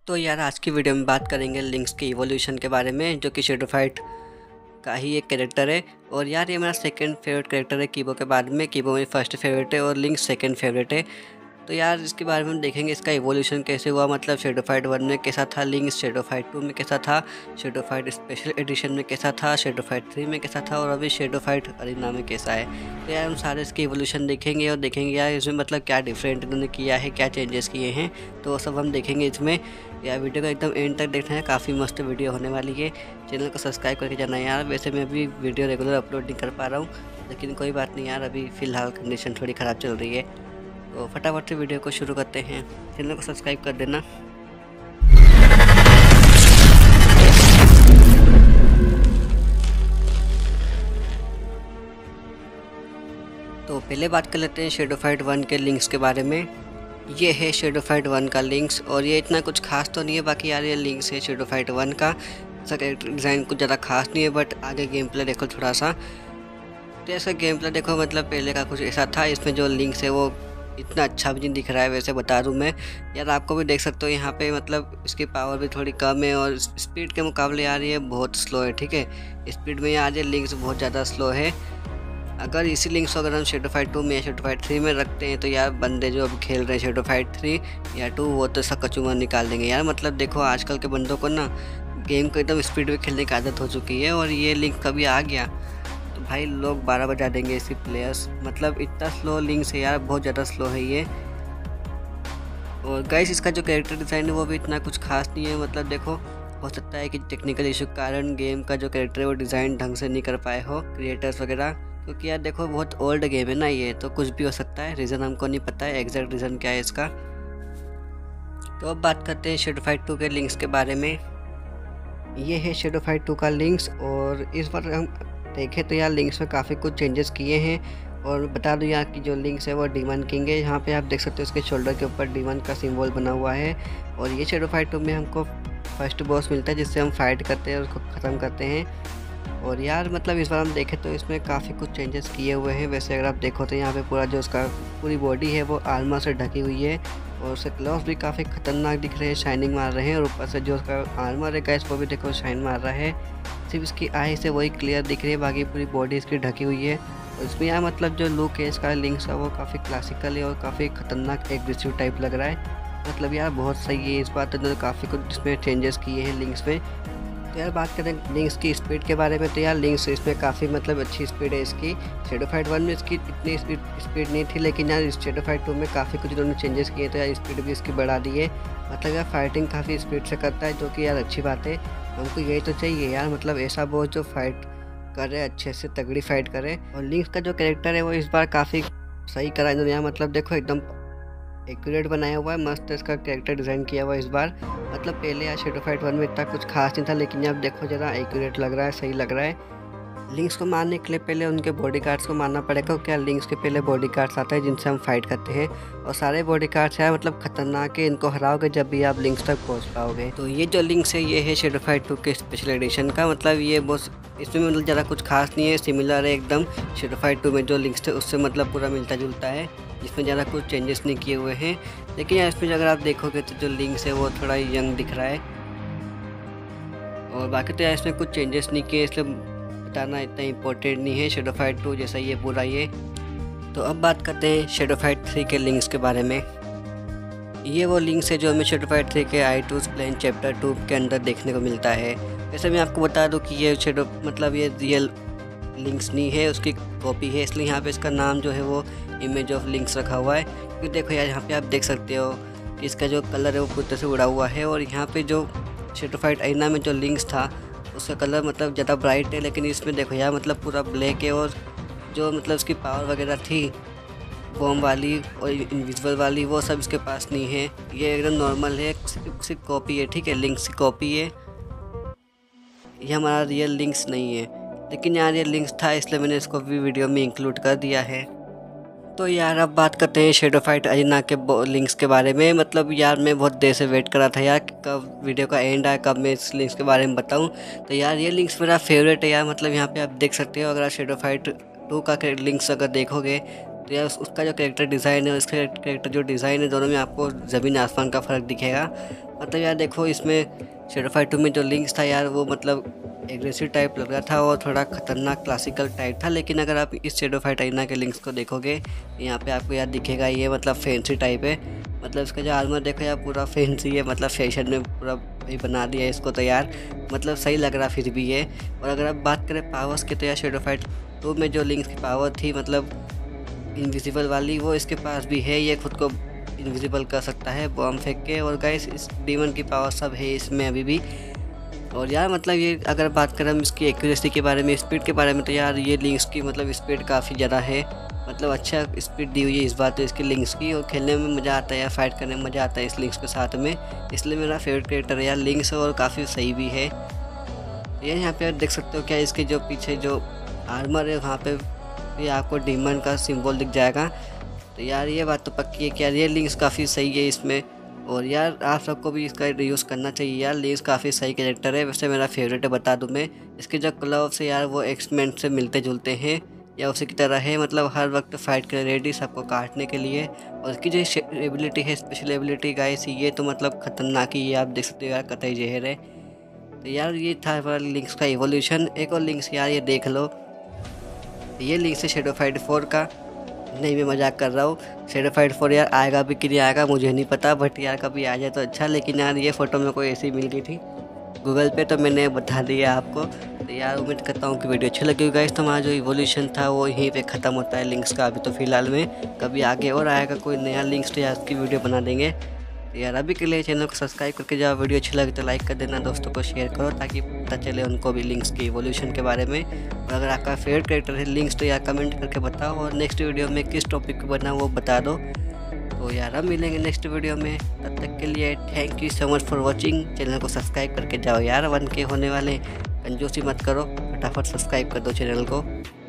तो यार आज की वीडियो में बात करेंगे लिंक्स के इवोल्यूशन के बारे में, जो कि शैडो फाइट का ही एक कैरेक्टर है। और यार ये मेरा सेकंड फेवरेट कैरेक्टर है कीबो के बाद में। कीबो मेरी फर्स्ट फेवरेट है और लिंक्स सेकंड फेवरेट है। तो यार इसके बारे में हम देखेंगे इसका इवोल्यूशन कैसे हुआ, मतलब शैडो फाइट 1 में कैसा था लिंक्स, शैडो फाइट 2 में कैसा था, शैडो फाइट स्पेशल एडिशन में कैसा था, शैडो फाइट 3 में कैसा था और अभी शैडो फाइट अरीना में कैसा है। तो यार हम सारे इसके इवोल्यूशन देखेंगे और देखेंगे यार इसमें मतलब क्या डिफरेंट इन्होंने किया है, क्या चेंजेस किए हैं, तो वो सब हम देखेंगे इसमें। यार वीडियो को एकदम एंड तक देखना है, काफ़ी मस्त वीडियो होने वाली है। चैनल को सब्सक्राइब करके जाना है यार। वैसे मैं अभी वीडियो रेगुलर अपलोड नहीं कर पा रहा हूँ, लेकिन कोई बात नहीं यार, अभी फ़िलहाल कंडीशन थोड़ी ख़राब चल रही है। तो फटाफट से वीडियो को शुरू करते हैं। चैनल को सब्सक्राइब कर देना। तो पहले बात कर लेते हैं शैडो फाइट 1 के लिंक्स के बारे में। ये है शैडो फाइट 1 का लिंक्स और ये इतना कुछ खास तो नहीं है, बाकी यार ये लिंक्स है शैडो फाइट 1 का। इसका कैरेक्टर डिज़ाइन कुछ ज़्यादा खास नहीं है, बट आगे गेम प्ले देखो थोड़ा सा। तो इसका गेम प्ले देखो, मतलब पहले का कुछ ऐसा था। इसमें जो लिंक्स है वो इतना अच्छा भी नहीं दिख रहा है, वैसे बता दूं मैं। यार आपको भी देख सकते हो यहाँ पे, मतलब इसकी पावर भी थोड़ी कम है और स्पीड के मुकाबले यार ये बहुत स्लो है। ठीक है, स्पीड में यार ये लिंक्स बहुत ज़्यादा स्लो है। अगर इसी लिंक्स को अगर हम शैडो फाइट 2 में या शैडो फाइट 3 में रखते हैं तो यार बंदे जो अभी खेल रहे हैं शैडो फाइट 3 या 2 वो तो इसका कचूमर निकाल देंगे यार। मतलब देखो आजकल के बंदों को ना गेम को एकदम स्पीड में खेलने की आदत हो चुकी है, और ये लिंक कभी आ गया तो भाई लोग 12 बजा देंगे इसकी प्लेयर्स। मतलब इतना स्लो लिंक्स है यार, बहुत ज़्यादा स्लो है ये। और गाइस इसका जो कैरेक्टर डिज़ाइन है वो भी इतना कुछ खास नहीं है। मतलब देखो, हो सकता है कि टेक्निकल इशू के कारण गेम का जो कैरेक्टर है वो डिज़ाइन ढंग से नहीं कर पाए हो क्रिएटर्स वगैरह, क्योंकि यार देखो बहुत ओल्ड गेम है ना ये, तो कुछ भी हो सकता है। रीज़न हमको नहीं पता है, एग्जैक्ट रीज़न क्या है इसका। तो अब बात करते हैं शैडो फाइट 2 के लिंक्स के बारे में। ये है शैडो फाइट 2 का लिंक्स और इस बार हम देखें तो यार लिंक्स में काफ़ी कुछ चेंजेस किए हैं। और बता दूं यार कि जो लिंक्स है वो डीमन किंग है। यहाँ पे आप देख सकते हो इसके शोल्डर के ऊपर डीमन का सिंबल बना हुआ है। और ये शैडो फाइट 2 में हमको फर्स्ट बॉस मिलता है जिससे हम फाइट करते हैं और उसको ख़त्म करते हैं। और यार मतलब इस बार हम देखें तो इसमें काफ़ी कुछ चेंजेस किए हुए हैं। वैसे अगर आप देखो तो यहाँ पे पूरा जो उसका पूरी बॉडी है वो आर्मर से ढकी हुई है और उसके ग्लव्स भी काफ़ी खतरनाक दिख रहे हैं, शाइनिंग मार रहे हैं। और ऊपर से जो उसका आर्मर है गाइस वो भी देखो शाइन मार रहा है। सिर्फ इसकी आई से वही क्लियर दिख रही है, बाकी पूरी बॉडी इसकी ढकी हुई है। और इसमें यार मतलब जो लुक है इसका लिंक्स का वो काफ़ी क्लासिकल है और काफ़ी खतरनाक एग्रेसिव टाइप लग रहा है। मतलब यार बहुत सही है इस बार तो काफ़ी कुछ इसमें चेंजेस किए हैं लिंक्स में। तो यार बात करें लिंक्स की स्पीड के बारे में, तो यार लिंक्स इसमें काफ़ी मतलब अच्छी स्पीड है इसकी। शैडो फाइट 1 में इसकी इतनी स्पीड नहीं थी, लेकिन यार इस शैडो फाइट 2 में काफ़ी कुछ इन्होंने चेंजेस किए तो यार स्पीड भी इसकी बढ़ा दी है। मतलब यार फाइटिंग काफ़ी स्पीड से करता है, जो कि यार अच्छी बात है। हमको यही तो चाहिए यार, मतलब ऐसा बॉस जो फाइट करे, अच्छे से तगड़ी फाइट करे। और लिंक्स का जो कैरेक्टर है वो इस बार काफ़ी सही करा इन्होंने यार। मतलब देखो एकदम एक्यूरेट बनाया हुआ है, मस्त इसका कैरेक्टर डिज़ाइन किया हुआ है इस बार। मतलब पहले यार शैडो फाइट 1 में इतना कुछ खास नहीं था, लेकिन अब देखो ज़रा एक्यूरेट लग रहा है, सही लग रहा है। लिंक्स को मारने के लिए पहले उनके बॉडीगार्ड्स को मारना पड़ेगा, क्या लिंक्स के पहले बॉडीगार्ड्स आते हैं जिनसे हम फाइट करते हैं। और सारे बॉडीगार्ड्स हैं मतलब खतरनाक है, इनको हराओगे जब भी आप लिंक्स तक पहुंच पाओगे। तो ये जो लिंक्स है ये है शैडो फाइट 2 के स्पेशल एडिशन का। मतलब ये बॉस इसमें मतलब ज़्यादा कुछ खास नहीं है, सिमिलर है एकदम शैडो फाइट 2 में जो लिंक्स थे उससे मतलब पूरा मिलता जुलता है। इसमें ज़्यादा कुछ चेंजेस नहीं किए हुए हैं, लेकिन यार इसमें अगर आप देखोगे तो जो लिंक्स है वो थोड़ा यंग दिख रहा है। और बाकी तो यार इसमें कुछ चेंजेस नहीं किए, इसलिए बताना इतना इम्पोर्टेंट नहीं है। शैडो फाइट 2 जैसा ये पूरा ये। तो अब बात करते हैं शैडो फाइट 3 के लिंक्स के बारे में। ये वो लिंक्स है जो हमें शैडो फाइट 3 के I2's प्लेन चैप्टर 2 के अंदर देखने को मिलता है। वैसे मैं आपको बता दूं कि ये शैडो मतलब ये रियल लिंक्स नहीं है, उसकी कॉपी है, इसलिए यहाँ पे इसका नाम जो है वो इमेज ऑफ लिंक्स रखा हुआ है। क्योंकि देखो यार यहाँ पे आप देख सकते हो कि इसका जो कलर है वो पूरी तरह से उड़ा हुआ है। और यहाँ पे जो शैडो फाइट अरीना में जो लिंक्स था उसका कलर मतलब ज़्यादा ब्राइट है, लेकिन इसमें देखो यार मतलब पूरा ब्लैक है। और जो मतलब उसकी पावर वगैरह थी बॉम्ब वाली और इनविजिबल वाली वो सब इसके पास नहीं है। ये एकदम नॉर्मल है, सिर्फ कॉपी है। ठीक है, लिंक्स की कॉपी है, ये हमारा रियल लिंक्स नहीं है। लेकिन यार ये लिंक्स था इसलिए मैंने इसको भी वीडियो में इंक्लूड कर दिया है। तो यार अब बात करते हैं शैडो फाइट अरीना के लिंक्स के बारे में। मतलब यार मैं बहुत देर से वेट कर रहा था यार कि कब वीडियो का एंड आए, कब मैं इस लिंक्स के बारे में बताऊं। तो यार ये लिंक्स मेरा फेवरेट है यार। मतलब यहाँ पे आप देख सकते हो, अगर आप शैडो फाइट 2 का लिंक्स अगर देखोगे तो यार उसका जो कैरेक्टर डिज़ाइन है और इसका कैरेक्टर जो डिज़ाइन है, दोनों में आपको ज़मीन आसमान का फ़र्क दिखेगा। मतलब यार देखो, इसमें शैडो फाइट 2 में जो लिंक्स था यार, वो मतलब एग्रेसिव टाइप लग रहा था और थोड़ा ख़तरनाक क्लासिकल टाइप था। लेकिन अगर आप इस शैडो फाइट अरीना के लिंक्स को देखोगे, यहाँ पे आपको यार दिखेगा ये मतलब फैंसी टाइप है। मतलब इसका जो आर्मर देखो यार, पूरा फैंसी है, मतलब फैशन में पूरा भी बना दिया है इसको तो यार, मतलब सही लग रहा फिर भी ये। और अगर आप बात करें पावर्स की, तो यार शैडो फाइट 2 में जो लिंक्स की पावर थी, मतलब इनविजिबल वाली, वो इसके पास भी है। ये खुद को इनविजिबल कर सकता है बॉम्ब फेंक के। और गाइस, इस डीमन की पावर सब है इसमें अभी भी। और यार मतलब ये अगर बात करें हम इसकी एक्यूरेसी के बारे में, स्पीड के बारे में, तो यार ये लिंक्स की मतलब स्पीड काफ़ी ज़्यादा है। मतलब अच्छा स्पीड दी हुई है इस बार तो इसकी लिंक्स की। और खेलने में मज़ा आता है यार, फाइट करने में मज़ा आता है इस लिंक्स के साथ में। इसलिए मेरा फेवरेट कैरेक्टर है यार लिंक्स, और काफ़ी सही भी है। ये यहाँ पे देख सकते हो क्या, इसके जो पीछे जो आर्मर है वहाँ पे भी आपको डीमन का सिंबल दिख जाएगा। तो यार ये बात तो पक्की है कि यार ये लिंक्स काफ़ी सही है इसमें। और यार आप सबको भी इसका यूज़ करना चाहिए यार, लिंक्स काफ़ी सही कैरेक्टर है। वैसे मेरा फेवरेट है, बता दूं मैं। इसके जो ग्लव्स है यार, वो एक्समैन से मिलते जुलते हैं या उसी की तरह है, मतलब हर वक्त फाइट के रेडी सबको काटने के लिए। और इसकी जो एबिलिटी है, स्पेशल एबिलिटी गाइस, ये तो मतलब खतरनाक ही है। आप देख सकते हो यार, कतई जहर है। तो यार ये था हमारा लिंक्स का इवोल्यूशन। एक और लिंक्स यार ये देख लो, ये लिंक्स है शैडो फाइट 4 का। नहीं, मैं मजाक कर रहा हूँ। शैडो फाइट 4 यार आएगा भी कि नहीं आएगा मुझे नहीं पता, बट यार कभी आ जाए तो अच्छा। लेकिन यार ये फ़ोटो मेरे को ऐसी मिल गई थी गूगल पे, तो मैंने बता दिया आपको। तो यार उम्मीद करता हूँ कि वीडियो अच्छी लगी होगा। इस तो हमारा जो इवोल्यूशन था वो यहीं पे ख़त्म होता है लिंक्स का अभी तो फ़िलहाल में। कभी आगे और आएगा कोई नया लिंक्स तो यार उसकी वीडियो बना देंगे। तो यार अभी के लिए चैनल को सब्सक्राइब करके जाओ। वीडियो अच्छी लगे तो लाइक कर देना, दोस्तों को शेयर करो ताकि पता चले उनको भी लिंक्स के इवोल्यूशन के बारे में। और अगर आपका फेवरेट कैरेक्टर है लिंक्स, तो यार कमेंट करके बताओ, और नेक्स्ट वीडियो में किस टॉपिक पर बना वो बता दो। तो यार अब मिलेंगे नेक्स्ट वीडियो में, तब तक के लिए thank you so much for watching. Channel को सब्सक्राइब करके जाओ यार, 1K होने वाले, कंजूसी मत करो, फटाफट सब्सक्राइब कर दो चैनल को।